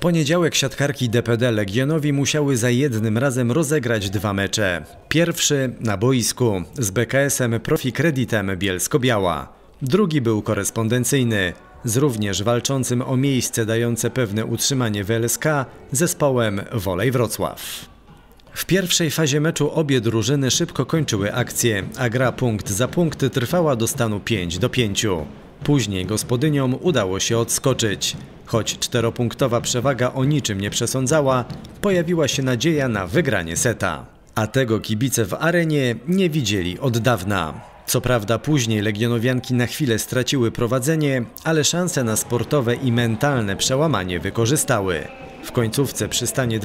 poniedziałek siatkarki DPD Legionowi musiały za jednym razem rozegrać dwa mecze. Pierwszy na boisku z BKS-em Profi Kreditem Bielsko-Biała. Drugi był korespondencyjny z również walczącym o miejsce dające pewne utrzymanie w LSK zespołem Wolej Wrocław. W pierwszej fazie meczu obie drużyny szybko kończyły akcję, a gra punkt za punkt trwała do stanu 5-5. Później gospodyniom udało się odskoczyć. Choć czteropunktowa przewaga o niczym nie przesądzała, pojawiła się nadzieja na wygranie seta. A tego kibice w arenie nie widzieli od dawna. Co prawda później legionowianki na chwilę straciły prowadzenie, ale szanse na sportowe i mentalne przełamanie wykorzystały. W końcówce przy stanie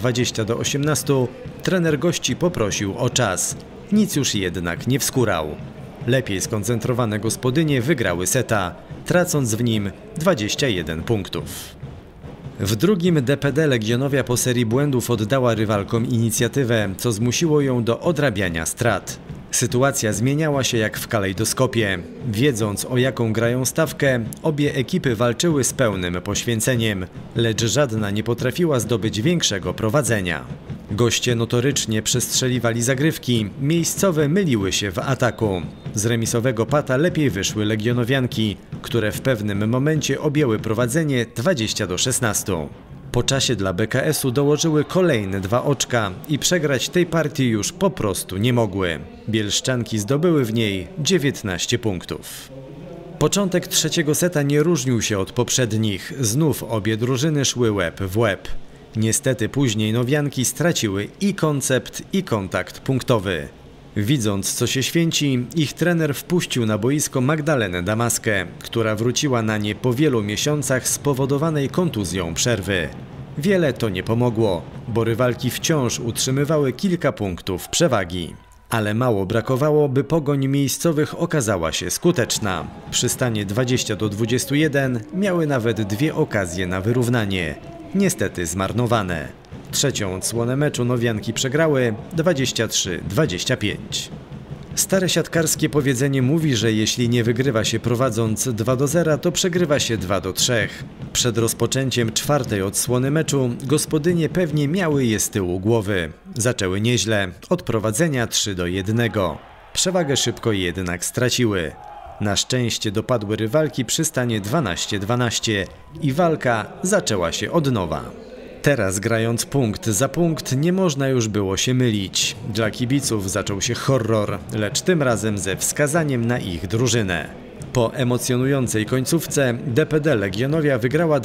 20-18 trener gości poprosił o czas. Nic już jednak nie wskórał. Lepiej skoncentrowane gospodynie wygrały seta, tracąc w nim 21 punktów. W drugim DPD Legionowia po serii błędów oddała rywalkom inicjatywę, co zmusiło ją do odrabiania strat. Sytuacja zmieniała się jak w kalejdoskopie. Wiedząc, o jaką grają stawkę, obie ekipy walczyły z pełnym poświęceniem, lecz żadna nie potrafiła zdobyć większego prowadzenia. Goście notorycznie przestrzeliwali zagrywki, miejscowe myliły się w ataku. Z remisowego pata lepiej wyszły legionowianki, które w pewnym momencie objęły prowadzenie 20-16. Po czasie dla BKS-u dołożyły kolejne 2 oczka i przegrać tej partii już po prostu nie mogły. Bielszczanki zdobyły w niej 19 punktów. Początek trzeciego seta nie różnił się od poprzednich. Znów obie drużyny szły łeb w łeb. Niestety później nowianki straciły i koncept, i kontakt punktowy. Widząc, co się święci, ich trener wpuścił na boisko Magdalenę Damaskę, która wróciła na nie po wielu miesiącach spowodowanej kontuzją przerwy. Wiele to nie pomogło, bo rywalki wciąż utrzymywały kilka punktów przewagi. Ale mało brakowało, by pogoń miejscowych okazała się skuteczna. Przy stanie 20-21 miały nawet 2 okazje na wyrównanie. Niestety zmarnowane. Trzecią odsłonę meczu nowianki przegrały 23-25. Stare siatkarskie powiedzenie mówi, że jeśli nie wygrywa się prowadząc 2-0, to przegrywa się 2-3. Przed rozpoczęciem czwartej odsłony meczu gospodynie pewnie miały je z tyłu głowy. Zaczęły nieźle, od prowadzenia 3-1. Przewagę szybko jednak straciły. Na szczęście dopadły rywalki przy stanie 12-12 i walka zaczęła się od nowa. Teraz grając punkt za punkt nie można już było się mylić. Dla kibiców zaczął się horror, lecz tym razem ze wskazaniem na ich drużynę. Po emocjonującej końcówce DPD Legionowia wygrała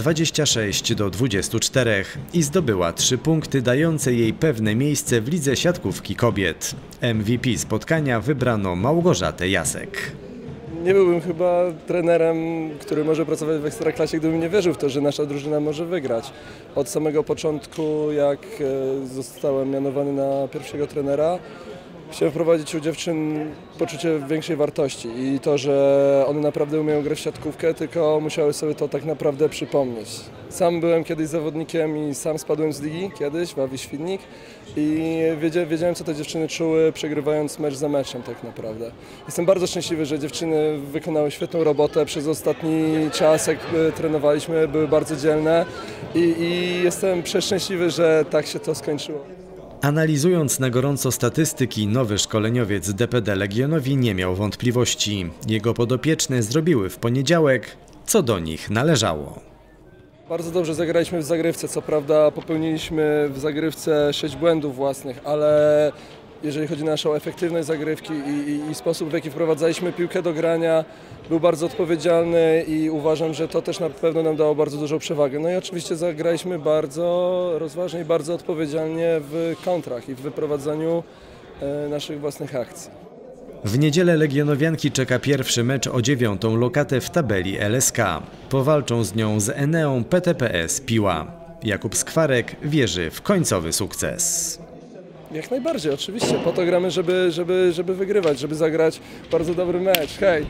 26-24 i zdobyła 3 punkty dające jej pewne miejsce w lidze siatkówki kobiet. MVP spotkania wybrano Małgorzatę Jasek. Nie byłbym chyba trenerem, który może pracować w Ekstraklasie, gdybym nie wierzył w to, że nasza drużyna może wygrać. Od samego początku, jak zostałem mianowany na pierwszego trenera, chciałem wprowadzić u dziewczyn poczucie większej wartości i to, że one naprawdę umieją grać w siatkówkę, tylko musiały sobie to tak naprawdę przypomnieć. Sam byłem kiedyś zawodnikiem i sam spadłem z ligi kiedyś w Awi Świdnik i wiedziałem, co te dziewczyny czuły, przegrywając mecz za meczem tak naprawdę. Jestem bardzo szczęśliwy, że dziewczyny wykonały świetną robotę przez ostatni czas, jak trenowaliśmy, były bardzo dzielne i jestem przeszczęśliwy, że tak się to skończyło. Analizując na gorąco statystyki, nowy szkoleniowiec DPD Legionowi nie miał wątpliwości. Jego podopieczne zrobiły w poniedziałek, co do nich należało. Bardzo dobrze zagraliśmy w zagrywce, co prawda popełniliśmy w zagrywce 6 błędów własnych, ale jeżeli chodzi o naszą efektywność zagrywki i sposób, w jaki wprowadzaliśmy piłkę do grania, był bardzo odpowiedzialny i uważam, że to też na pewno nam dało bardzo dużą przewagę. No i oczywiście zagraliśmy bardzo rozważnie i bardzo odpowiedzialnie w kontrach i w wyprowadzaniu naszych własnych akcji. W niedzielę legionowianki czeka pierwszy mecz o 9. lokatę w tabeli LSK. Powalczą z nią z Eneą PTPS Piła. Jakub Skwarek wierzy w końcowy sukces. Jak najbardziej, oczywiście. Po to gramy, żeby wygrywać, żeby zagrać bardzo dobry mecz. Hej!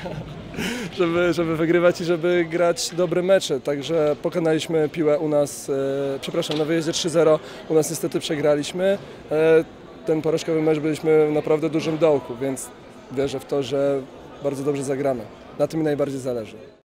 żeby wygrywać i żeby grać dobre mecze. Także pokonaliśmy Piłę u nas, na wyjeździe 3-0. U nas niestety przegraliśmy. Ten porażkowy mecz byliśmy w naprawdę dużym dołku, więc wierzę w to, że bardzo dobrze zagramy. Na tym mi najbardziej zależy.